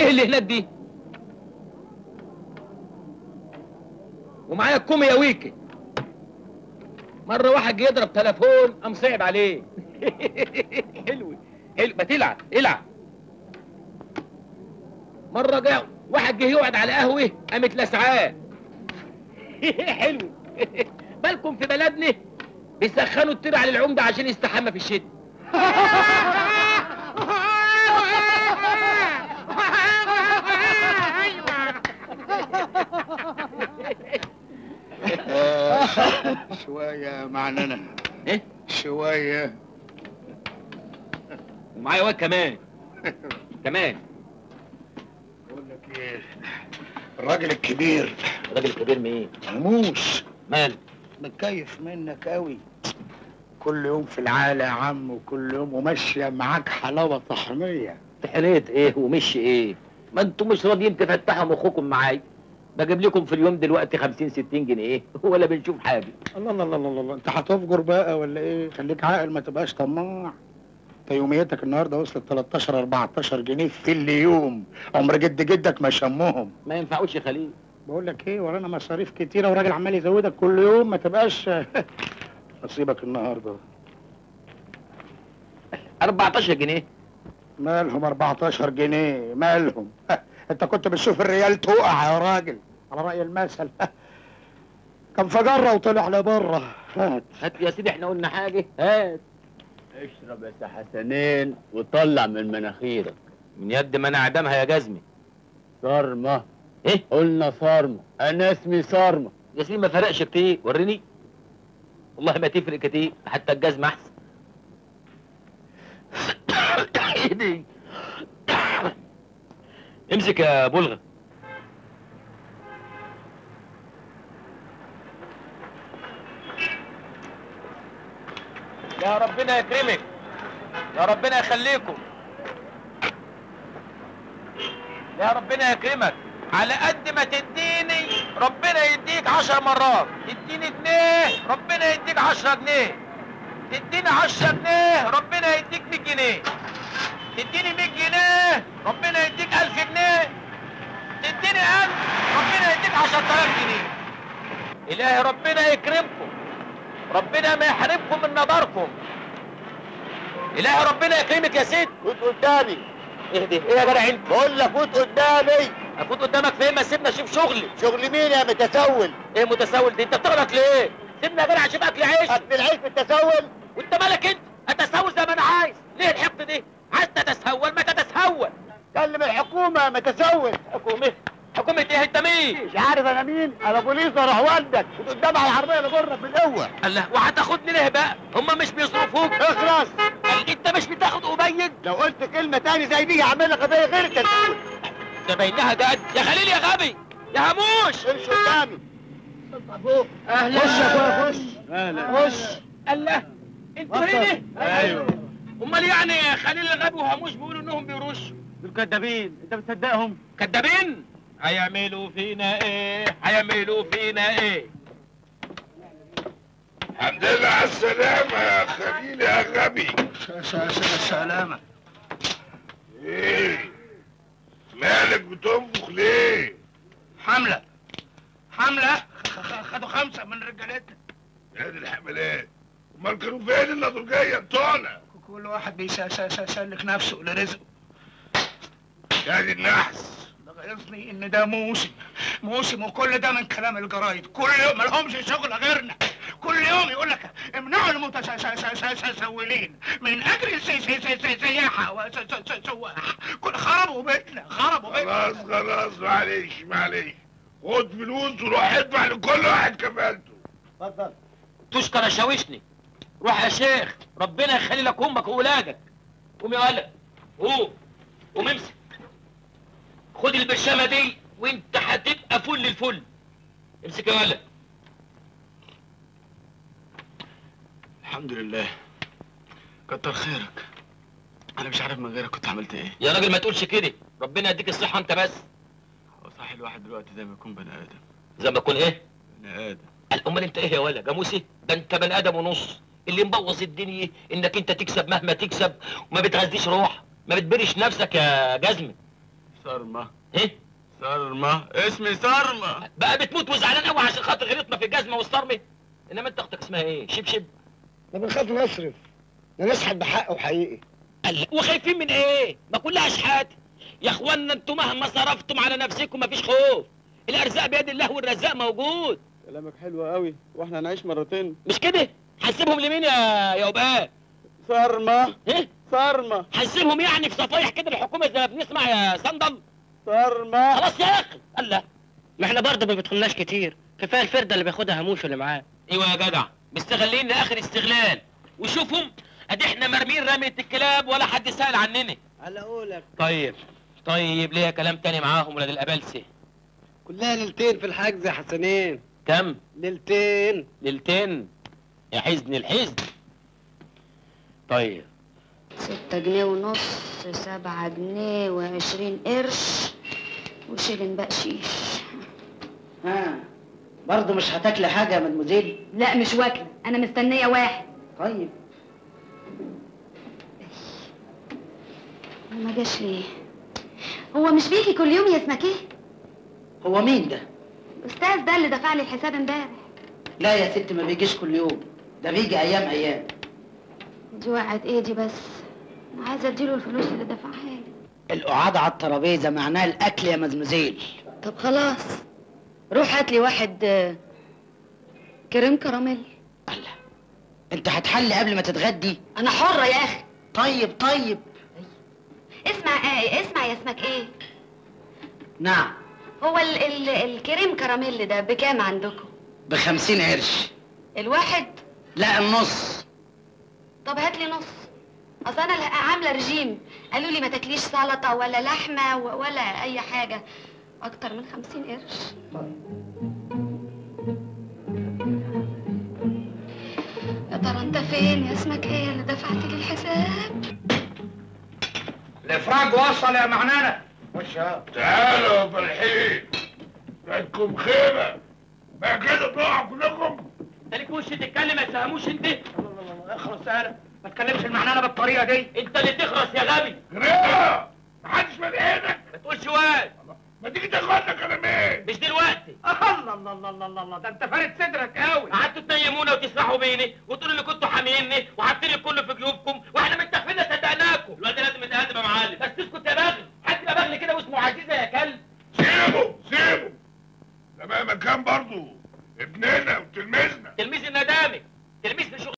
ايه اللي هناك دي؟ ومعايا الكومي يا ويكي. مرة واحد جه يضرب تليفون قام صعب عليه. حلو حلو، ما تلعب العب. مرة جه واحد جه يقعد على قهوة قامت لسعاه. حلو. بالكم في بلدنا بيسخنوا الترع على العمدة عشان يستحمى في الشتاء. شوية معننا. ايه؟ شوية. ومعايا واد كمان. كمان. بقول لك ايه، الراجل الكبير. الراجل الكبير مين؟ هموش. مال؟ متكيف منك قوي. كل يوم في العالة يا عم، وكل يوم وماشية معاك حلاوة طحنية. تحريت ايه ومشي ايه؟ ما انتوا مش راضيين تفتحوا مخكم معايا. بجيب لكم في اليوم دلوقتي 50 60 جنيه ولا بنشوف حاجه. الله الله الله الله الله، انت هتفجر بقى ولا ايه؟ خليك عاقل ما تبقاش طماع. انت يوميتك النهارده وصلت 13 14 جنيه في اليوم، عمر جدك ما شمهم. ما ينفعوش يا خليل. بقول لك ايه، ورانا مصاريف كتيره وراجل عمال يزودك كل يوم، ما تبقاش. نصيبك النهارده 14 جنيه. مالهم 14 جنيه مالهم؟ انت كنت بتشوف الريال تقع يا راجل على رأي المثل. كان فجرة وطلع لبره. هات هات يا سيدي، احنا قلنا حاجه؟ هات. اشرب يا سي حسنين وطلع من مناخيرك. من يد ما انا اعدمها يا جزمي. صارمة. ايه؟ قلنا صارمة، انا اسمي صارمة. يا سيدي ما فرقش كتير، وريني. والله ما تفرق كتير، حتى الجزمة احسن. ايه دي؟ امسك يا بلغة. يا ربنا يكرمك، يا ربنا يخليكم، يا ربنا يكرمك. على قد ما تديني ربنا يديك 10 مرات. تديني جنيه ربنا يديك 10 جنيه. تديني 10 جنيه ربنا يديك 100 جنيه. تديني 100 جنيه ربنا يديك 1000 جنيه. تديني 1000 ربنا يديك 10000 جنيه. إلهي ربنا يكرمكم، ربنا ما يحرمكم من نظركم. إلهي ربنا يكرمك يا ست. فوت قدامي. اهدي، ايه يا جدع انت؟ بقول لك فوت قدامي. افوت قدامك فين؟ ما سيبنا اشوف شغلي. شغل مين يا متسول؟ ايه متسول دي؟ انت بتغلط ليه؟ سيبنا يا جدع اشوف اكل عيش. اكل العيش بالتسول؟ وانت مالك انت؟ اتسول زي ما انا عايز. ليه الحقد دي؟ عايز تتسول ما تتسول. كلم الحكومة يا متسول. حكومة؟ حكومة ايه؟ انت مين؟ مش عارف انا مين؟ انا بوليس اروح والدك. فوت قدام على العربية اللي جرك بالقوة. الله، وهتاخدني ليه بقى؟ هما مش بيصرفوك؟ اخرس. انت مش بتاخد أبيض؟ لو قلت كلمة تاني زي دي هعمل لك قضية غير التسول. ده باينها جد. يا خليل يا غبي يا هموش. امشي قدامي. اهلا. خش يا اخويا خش. اهلا. خش. الله، انتوا هنا؟ ايوه. امال يعني خليل الغبي وهموش بيقولوا انهم بيرشوا؟ دول كدابين، انت بتصدقهم؟ كدابين؟ هيعملوا فينا ايه؟ هيعملوا فينا ايه؟ الحمد لله على السلامة يا خليل يا غبي. سلامة. ايه؟ مالك بتنفخ ليه؟ حملة خدوا 5 من رجالتنا. يا دي الحملات، امال كانوا فين النضوجية بتوعنا؟ كل واحد بيسلك نفسه لرزقه. يا دي النحس. ده غيظني ان ده موسم وكل ده من كلام الجرايد. كل يوم مالهمش شغل غيرنا. كل يوم يقول لك امنعوا المتسولين من اجل السياحه وسواح. خربوا بيتنا. خلاص معلش. خد فلوس وروح ادفع لكل واحد كفالته. اتفضل. تشكر شاوشني. روح يا شيخ، ربنا يخلي لك امك واولادك. قوم يا ولد، قوم امسك. خد البرشامه دي وانت هتبقى فل الفل. امسك يا ولد. الحمد لله، كتر خيرك. انا مش عارف من غيرك كنت عملت ايه. يا راجل ما تقولش كده، ربنا يديك الصحه انت بس. هو صح الواحد دلوقتي زي ما يكون بني ادم. زي ما يكون ايه؟ بني ادم. امال انت ايه يا ولا جاموسي؟ ده انت بني ادم ونص. اللي مبوظ الدنيا انك انت تكسب مهما تكسب وما بتغذيش روح، ما بتبرش نفسك يا جزمه. صرمة. ايه؟ صرمة، اسمي صرمة. بقى بتموت وزعلان قوي عشان خاطر غلطنا في الجزمه والصرمه؟ انما انت اختك اسمها ايه؟ شبشب؟ احنا بنخاف نصرف، نشحت بحق وحقيقي. قال وخايفين من ايه؟ ما كلها اشحات يا اخوانا. انتوا مهما صرفتم على نفسكم مفيش خوف، الارزاق بيد الله والرزاق موجود. كلامك حلو قوي، واحنا هنعيش مرتين. مش كده؟ هنسيبهم لمين يا وباء؟ صرمة. ايه؟ صرمة. هنسيبهم يعني في صفايح كده الحكومه زي ما بنسمع يا صندل؟ صرمة. خلاص يا اخي. الله، ما احنا برضه ما بيدخلناش كتير، كفايه الفرده اللي بياخدها هموش اللي معاه. ايوه يا جدع، مستغلين لاخر استغلال. وشوفهم ادي احنا مرمين رمية الكلاب ولا حد سأل عننا. على قولك. طيب ليه كلام تاني معاهم ولاد الابلسه؟ كلها ليلتين في الحجز يا حسنين. كم؟ ليلتين. ليلتين يا حزن الحزن. طيب 6 جنيه ونص، 7 جنيه و20 قرش وشيلن بقشيش. ها برضه مش هتاكلي حاجه يا مدموزيل؟ لا مش واكله، انا مستنيه واحد. طيب ما جاش ليه؟ هو مش بيجي كل يوم يا اسمك ايه؟ هو مين ده؟ الاستاذ ده اللي دفع لي الحساب امبارح. لا يا ست ما بيجيش كل يوم، ده بيجي ايام. دي وقعت ايه دي بس؟ انا عايزه اديله الفلوس اللي دفعها لي. القعاد على الترابيزه معناها الاكل يا مدموزيل. طب خلاص روح هات لي واحد كريم كراميل. الله، انت هتحلي قبل ما تتغدي؟ انا حره يا اخي. طيب اسمع يا اسمك ايه؟ نعم. هو الكريم كراميل ده بكام عندكم؟ ب50 قرش. الواحد؟ لا النص. طب هات لي نص، اصل انا عامله رجيم، قالوا لي ما تاكليش سلطه ولا لحمه ولا اي حاجه اكتر من 50 قرش. يا ترى انت فين يا اسمك ايه اللي دفعت لي الحساب؟ الافراج وصل يا معنانه. تعالوا يا فالحين، عندكم خيمة بقى كده تقعوا كلكم. انت ليك وش تتكلم ما تفهموش انت؟ اخلص يالا، ما تكلمش المعنانه بالطريقه دي. انت اللي تخرس يا غبي. جريئة محدش من ايدك. ما تقولش واد. ما تيجي تاخدنا كلامين. مش دلوقتي. الله ده انت فارد صدرك قوي. قعدتوا تنيمونا وتسرحوا بيني وتقولوا اللي كنتوا حاميني وحاطين الكل في جيوبكم واحنا